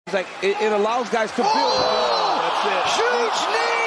Like it allows guys to build. Oh, that's it. Huge knee!